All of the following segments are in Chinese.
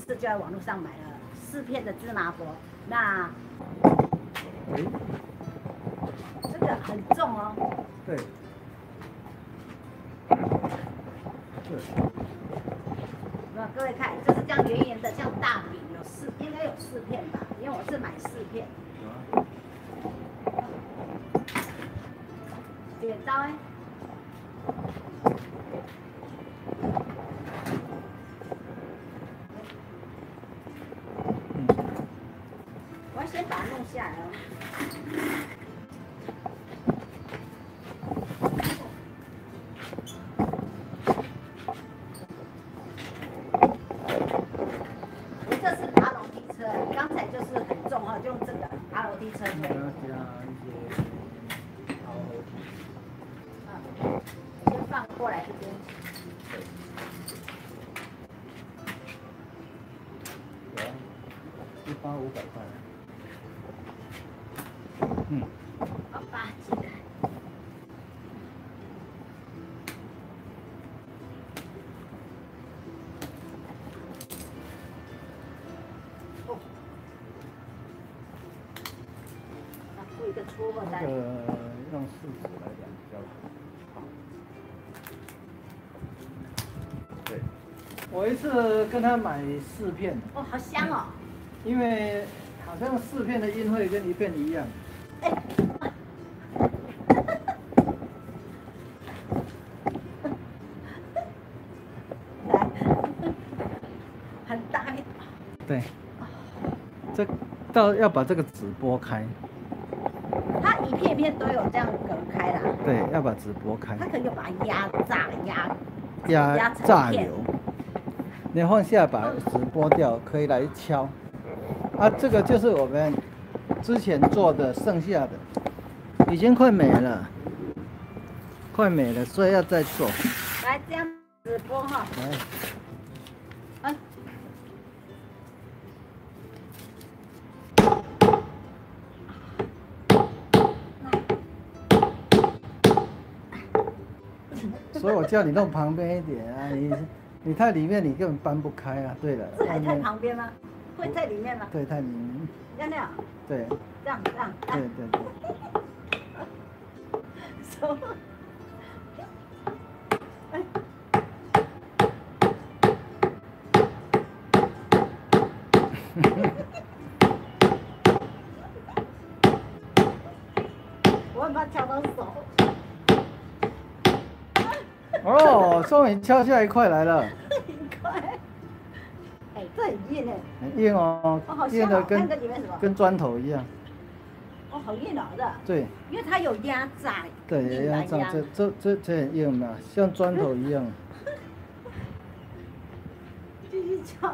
就在网络上买了4片的芝麻箔，那这个很重哦。 对。 那各位看，就是这样圆圆的，像大饼，应该有4片吧，因为我是买4片。剪刀哎。我要先把它弄下来哦。我这是爬楼梯车，刚才就是很重哈，就用这个爬楼梯车。 加一些好楼梯。 我先放过来这边。 有，1包500块。 好吧，记得。附一个戳破单。 用锡纸来量比较好。对，我一次跟他买4片。 哦，好香哦。 因为好像4片的运费跟1片一样。 哎。来，很大一。 对。这要把这个纸剥开。 它一片一片都有这样隔开啦。 对，要把纸剥开。 它可以把它压榨榨油。你放下把纸剥掉，可以来敲。啊，这个就是我们之前做的剩下的，已经快没了，所以要再做。 来，这样子剥哈。来。 所以我叫你弄旁边一点啊，你太里面你根本搬不开啊。对了， 这还太旁边吗？会在里面吗？ 对，太里面。 那样。 对。 这样。 对。 手。我很怕敲到手。 哦，终于敲下一块来了。 一块。哎，这很硬哎。 很硬哦，硬的跟砖头一样。 哦，好硬哦，这。 对。 因为它有压榨。 对，压榨，这很硬嘛，像砖头一样。 继续敲。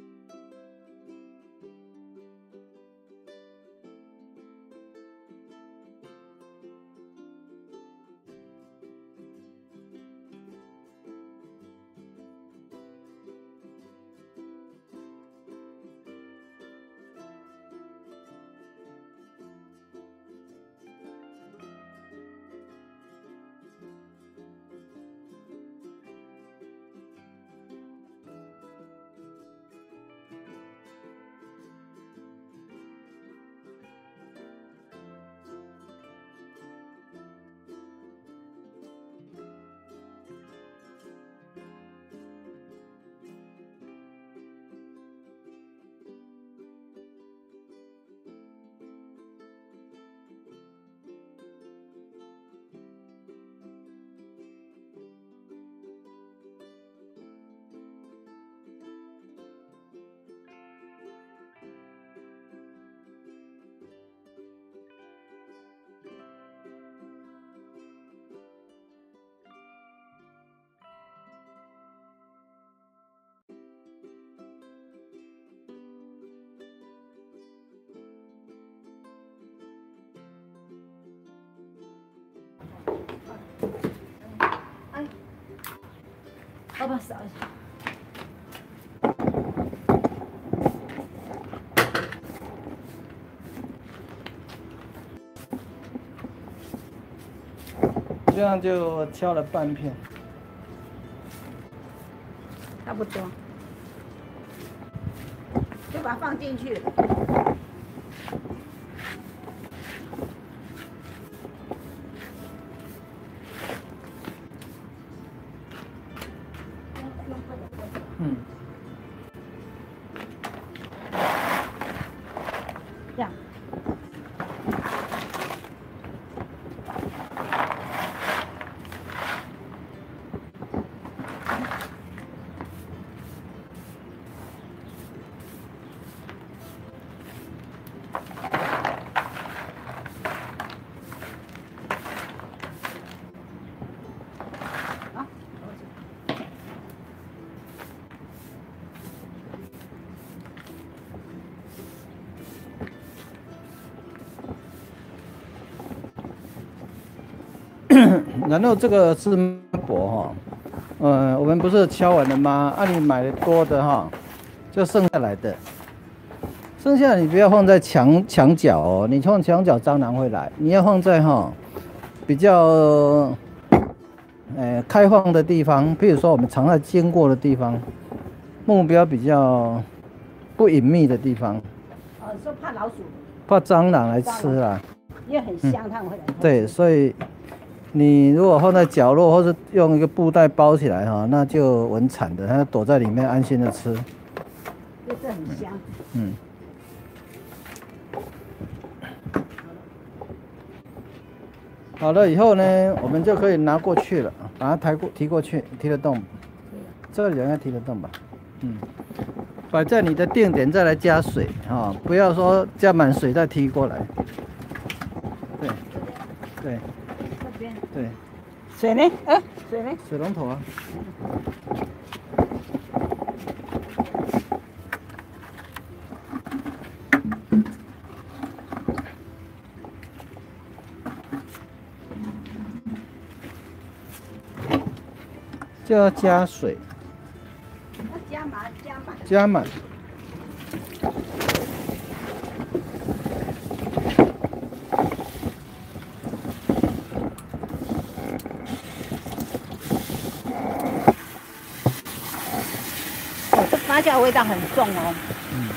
我把它扫一下。 这样就敲了半片， 差不多。 把它放进去。 嗯， 这样。 然后这个是箔哈，我们不是敲完了吗？你买的多的哈，就剩下来的，剩下你不要放在墙角哦，你放墙角蟑螂会来，你要放在比较开放的地方，比如说我们常在经过的地方，目标比较不隐秘的地方。 说怕老鼠， 怕蟑螂来吃啦， 因为很香，它们会来。 对，所以。你如果放在角落，或是用一个布袋包起来那就稳惨的，它躲在里面安心的吃。 就是很香。 嗯。好了以后呢，我们就可以拿过去了，把它提过去，提得动。这个应该提得动吧？嗯。摆在你的定点再来加水不要说加满水再提过来。对。对。对， 水呢？水呢？ 水龙头啊。就要加水。 加满。 加满。 发酵味道很重哦。 嗯。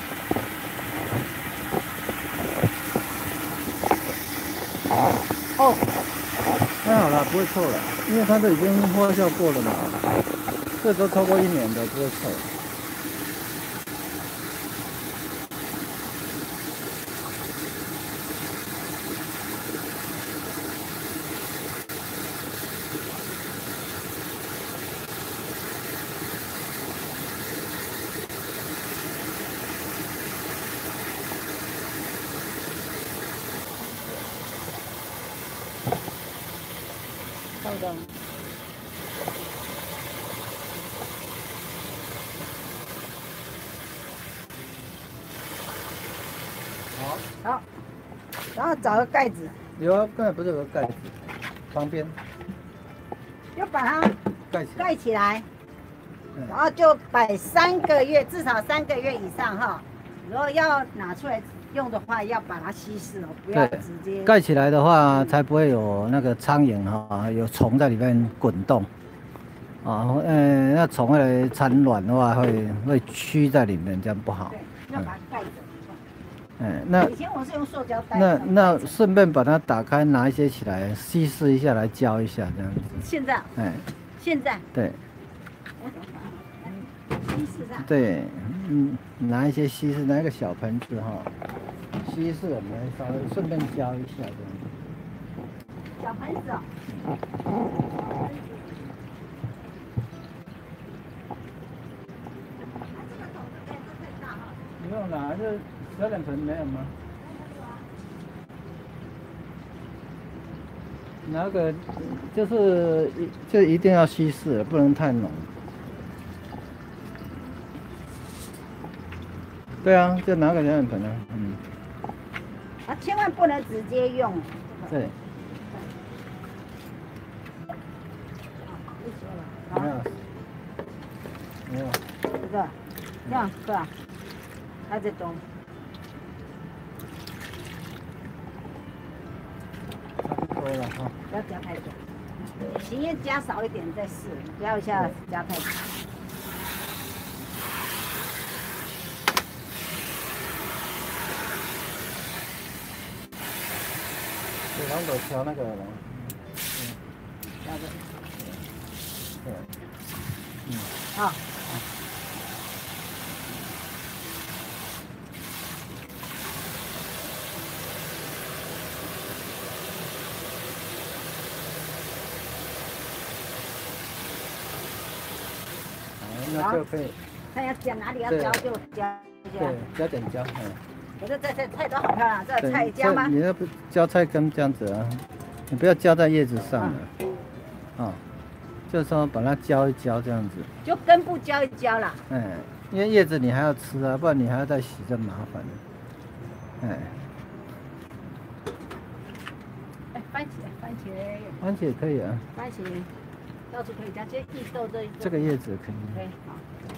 哦， 太好了，不会臭了，因为它都已经发酵过了嘛，这都超过1年的，不会臭。 好的。好，然后找个盖子。 有啊，刚才不是有个盖子，旁边。 就把它盖起来，然后就摆3个月，至少3个月以上哈。如果要拿出来用的话，要把它稀释哦，不要直接。 盖起来的话，才不会有那个苍蝇有虫在里面滚动。那虫会来产卵的话，会蛆在里面，这样不好。 对，要把它盖着。 那以前我是用塑胶袋。 那顺便把它打开，拿一些起来稀释一下，来浇一下这样子。 现在。现在。 对。 稀释上。 对，拿一些稀释，拿一个小盆子稀释我们稍微顺便浇一下这样子。 小盆子不用啦，这小脸盆没有吗？拿个就一定要稀释，不能太浓。对啊，就拿个小脸盆千万不能直接用。 对。没有。 这个，这样是吧？还在动。 差不多了不要加太多，行叶加少一点再试，不要一下加太多。 水龙头调那个了。 调的。 对。 好。 那就可以。 看要加哪里要浇就浇。 对，加点椒。 我说这菜都好漂亮，这菜椒吗？ 你那不浇菜根这样子啊，你不要浇在叶子上了。就是说把它浇一浇这样子。 就根部浇一浇啦。 因为叶子你还要吃啊，不然你还要再洗，就麻烦了。番茄可以啊。 番茄到处可以加，这绿豆这个叶子可以。 对，好。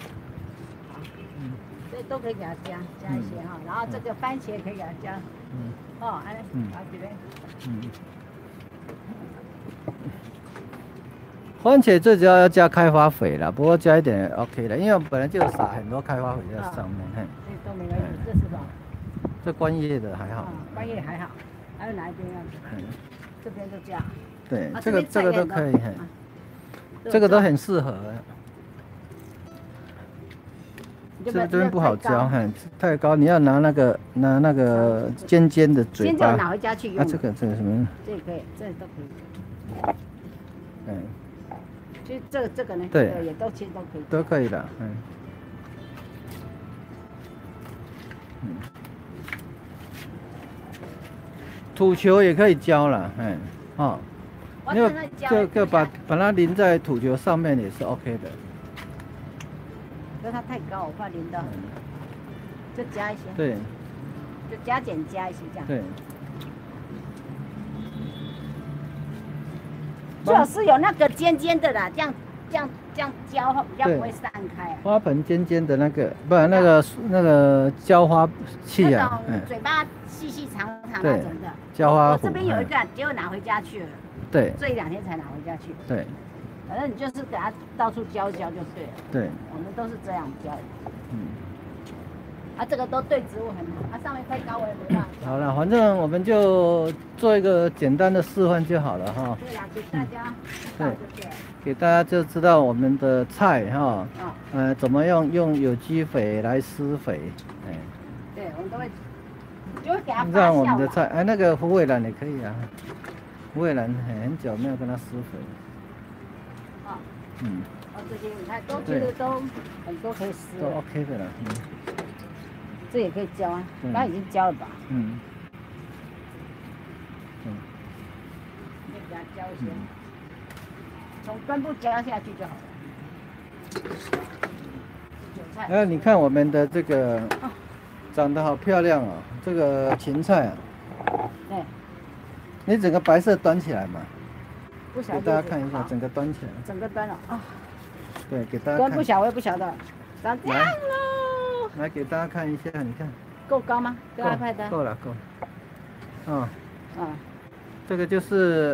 这都可以给它加一些哈，然后这个番茄可以给它加。好这边。 番茄最主要加开花肥啦，不过加一点 OK 的，因为我本来就撒很多开花肥在上面。 这都没关系，这是什么？ 这观叶的还好。 观叶还好，还有哪一边要？这边就加。 对，这个都可以。这个都很适合。这边不好浇，太高，你要拿那个尖尖的嘴巴。 尖就拿回家去用。 这个什么？ 这可以，这都可以。其实这个呢，对，也都其实都可以。 都可以的，土球也可以浇了，因为就把它淋在土球上面也是 OK 的。 因为它太高，我怕淋到。就加一些。 对。 就加一些这样。 对。 最好是有那个尖尖的啦，这样浇比较不会散开。 花盆尖尖的那个，不然那个浇花器啊， 那种嘴巴细细长长那种的。 浇花我这边有一个，结果拿回家去了。对。这1、2天才拿回家去。 对。 反正你就是给它到处浇一浇就对了。 对。 我们都是这样浇。这个都对植物很好，上面太高我也没办法。 好了，反正我们就做一个简单的示范就好了哈。 对啦，给大家。对。 给大家就知道我们的菜哈，怎么用有机肥来施肥， 对，我们都会，就会给它。 让我们的菜，那个虎尾兰也可以啊，虎尾兰很久没有跟它施肥。 这些你看都觉得都很多可以施。 都 OK 的了， 这也可以浇啊，刚已经浇了吧？再给它浇一些。从根部浇下去就好了。 你看我们的这个长得好漂亮哦，这个芹菜啊。对。你整个白色端起来嘛？ 不晓得。 给大家看一下，整个端起来。 整个端了啊。 对，给大家看。 端不小，我也不晓得。长这样喽。 来给大家看一下，你看。 够高吗？够拍的。 够了。这个就是。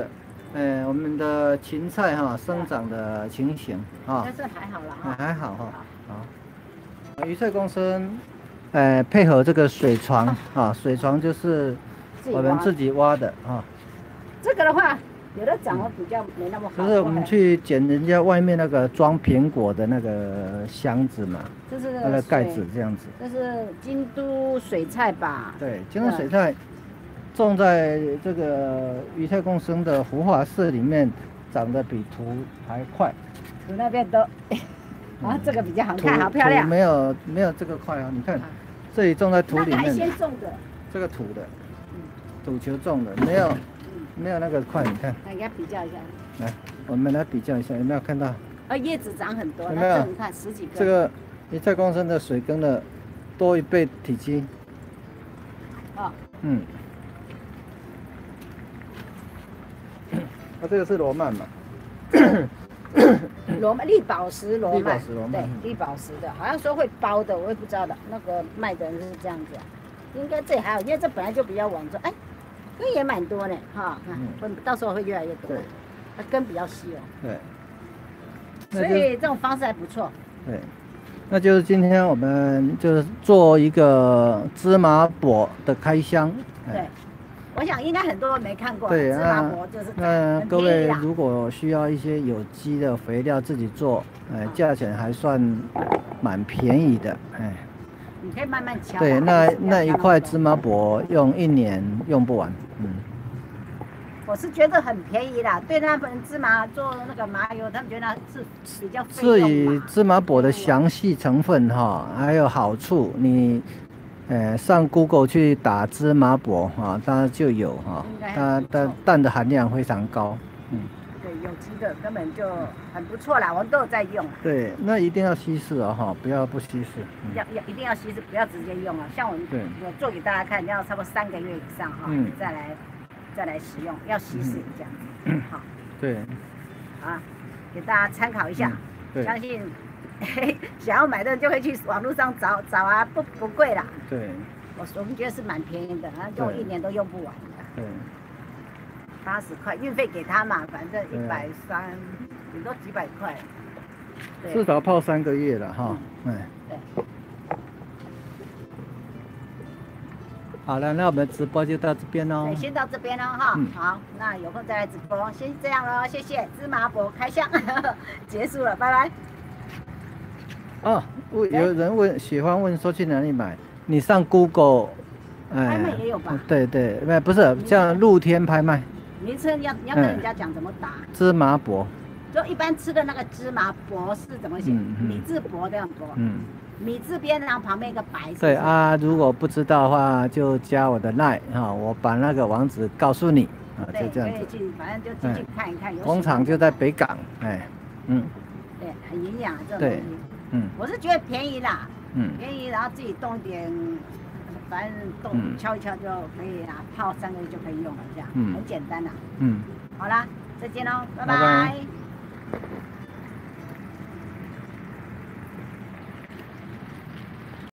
我们的芹菜生长的情形但是还好了还好好。鱼菜共生，配合这个水床水床就是我们自己挖的这个的话，有的长得比较没那么好。 就是我们去捡人家外面那个装苹果的那个箱子嘛， 就是那个盖子这样子。 这是京都水菜吧？ 对，京都水菜。种在这个鱼菜共生的活化室里面，长得比土还快。 土那边都，这个比较好看，好漂亮。 没有这个快你看，这里种在土里面。 海鲜种的。 这个土的，土球种的，没有那个快，你看。 来给它比较一下。 来，我们来比较一下，有没有看到？ 叶子长很多， 有没有？ 你看10几根。 这个鱼菜共生的水耕的多1倍体积。这个是罗曼嘛？ 绿宝石罗曼， 对， 绿宝石的，好像说会包的，我也不知道的。那个卖的人是这样子，应该这还好，因为这本来就比较晚种，根也蛮多呢，到时候会越来越多。它根比较细哦。对。所以这种方式还不错。 对。那就是今天我们就是做一个芝麻粿的开箱。 对。 我想应该很多人没看过。 对芝麻薄就是各位如果需要一些有机的肥料自己做，价钱还算蛮便宜的， 你可以慢慢敲。 对，那一块芝麻薄用1年用不完， 我是觉得很便宜啦，对他们芝麻做那个麻油，他们觉得是比较费用嘛。 至于芝麻薄的详细成分哈，还有好处，你上 Google 去打芝麻薄啊，当然就有哈，它的氮的含量非常高， 对，有机的根本就很不错啦，我们都有在用。 对，那一定要稀释哦哈，不要不稀释。 一定要稀释，不要直接用啊。像我做给大家看，要差不多3个月以上哈，再来使用，要稀释这样子。好。对。啊，给大家参考一下。相信想要买的人就会去网络上找啊，不贵啦。对。我们觉得是蛮便宜的，然后用1年都用不完的。对。80块，运费给他嘛，反正130，顶多几百块。 至少泡3个月了哈。对。好了，那我们直播就到这边喽。 对，先到这边喽哈。好，那有空再来直播，先这样喽，谢谢。芝麻薄开箱结束了，拜拜。 哦，有人喜欢问说去哪里买，你上 Google， 拍卖也有吧？ 对，不是像露天拍卖。 名称你要跟人家讲怎么打。 芝麻薄。 就一般吃的那个芝麻薄是怎么写？米字薄这样薄。米字边，然后旁边一个白色。对啊，如果不知道的话，就加我的 LINE 哈，我把那个网址告诉你啊，就这样子。 可以去，反正就进去看一看。 工厂就在北港， 对，很营养这种东西。我是觉得便宜啦，便宜，然后自己动一点，反正敲一敲就可以啦，泡3个月就可以用了，这样很简单啦。好啦，再见喽，拜拜。